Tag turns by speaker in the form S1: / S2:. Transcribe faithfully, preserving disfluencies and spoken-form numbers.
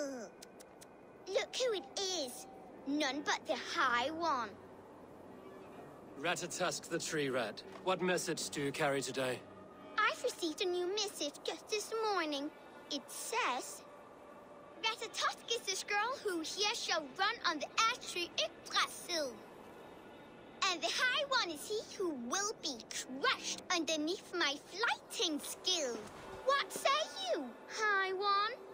S1: Look who it is. None but the High One.
S2: Ratatosk the tree rat. What message do you carry today?
S1: I've received a new missive just this morning. It says, Ratatosk is this girl who here shall run on the ash tree Yggdrasil. And the High One is he who will be crushed underneath my flighting skill. What say you, High One?